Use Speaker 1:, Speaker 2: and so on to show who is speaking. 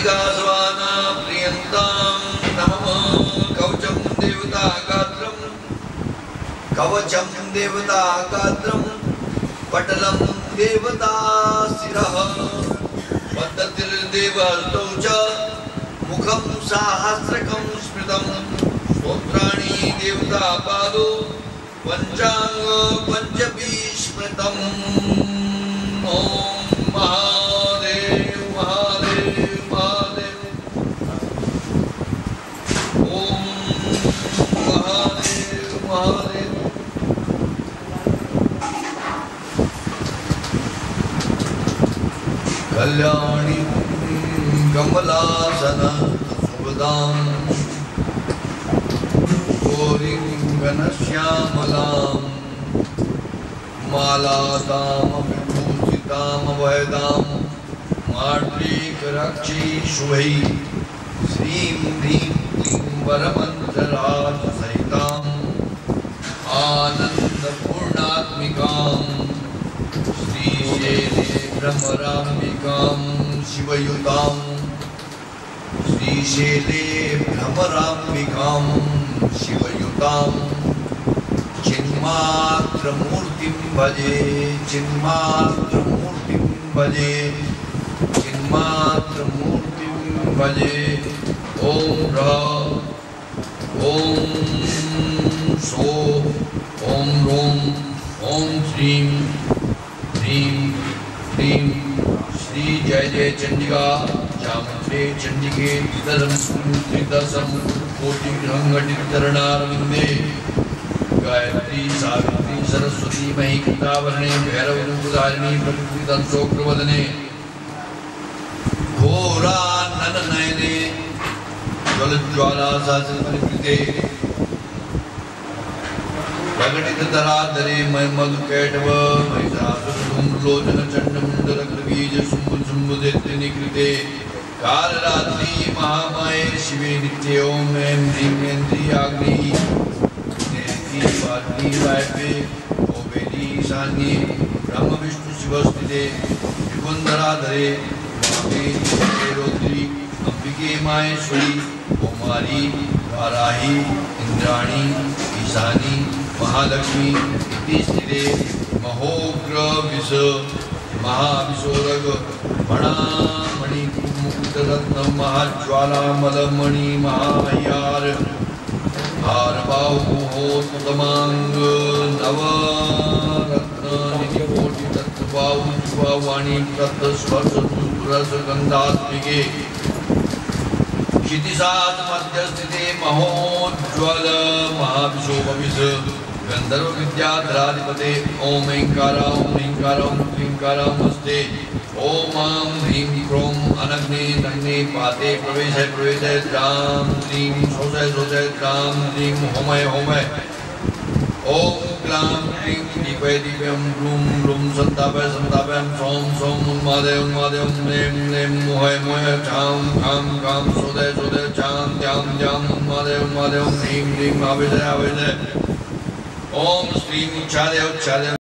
Speaker 1: Chandika sauna प्रियंतां नमः कवचम देवता गात्रम पटलम देवता शिरः पद्धतिर्देवस्तौ च मुखं सहस्रकं स्मृतं स्तोत्राणि देवता पादो पंचांग पंचभिस्मृतम् ओम महादेव महादेव महादेव ओम महादेव महादेव कल्याणी कमलासन सुभदां गौरीं घनश्यामलां मालातां विभूषितां वैदां मार्गीकरक्षी शुभै श्रीं ह्रीं क्लीं वरमन्त्रराजसहितां आनन्दपूर्णात्मिकां श्रीशैले भ्रमराम्बिकां शिवयुतां श्रीशैले भ्रमराम्बिकां शिवयुतां चिन्मात्रमूर्तिं भजे चिन्मात्रमूर्तिं भजे चिन्मात्रमूर्तिं भजे ओम ह्रा ओम सो ओम रोम ओम श्रीं ह्रीं क्लीं श्री जय जय चंडिका चामुण्डे चंडिके त्रिदशं कोटिग्रहंघटितरणारविन्दे गायत्री सावित्री सरस्वती मयि कृतावर्णे भैरवरूपधारिणी प्रकृतितंसोग्रवदने घोरानननयने ज्वलज्वालासासनकृते प्रकटितधराधरे मधुकैटभ महिषासुरधूम्रलोचनचण्डमुण्डलग्रबीज शुम्भुदैत्यनिकृते कालरात्रि महामाये शिवे नित्ये ओम ऐं ह्रीं ऐन्द्रियाग्नि पार्वती वायव्ये ओबेदी ईशान्ये ब्रह्म विष्णु शिवस्थिते त्रिपुंदराधरे वामे रौद्री अंबिके माहेश्वरी कौमारी वाराही इंद्राणी ईशानी महालक्ष्मी इति स्थिते महोग्र विष महाविशोरग मणामणि मुकुटरत्न महाज्वाला मलमणि महायार हारबाहुमहोत्तमांग नवरत्न निधिकोटि तत्वाणी तत्स्पर्शरसगंधात्मिके क्षितिशात मध्यस्थिते महोज्ज्वल महाविशोभविष गंधर्व विद्याधराधिपते ओम ऐंकारा ओम ह्रींकारा ओम क्लींकारा नमस्ते ओम आं ह्रीं क्रों अनग्ने नग्ने पाते प्रवेश द्रां श्रीं शोषय द्रां श्रीं होमय होमय ओम क्लां क्लीं दीपय दीपयं ब्लूं ब्लूं संतापय संतापयं सौं सौं उन्मादय उन्मादय म्लें म्लें मोहय मोहय चां कां कां सोदय सोदय चां द्यां द्यां उन्मादय उन्मादय ह्रीं ह्रीं आवेदय आवेदय ओम श्रीं उच्चादय उच्चादय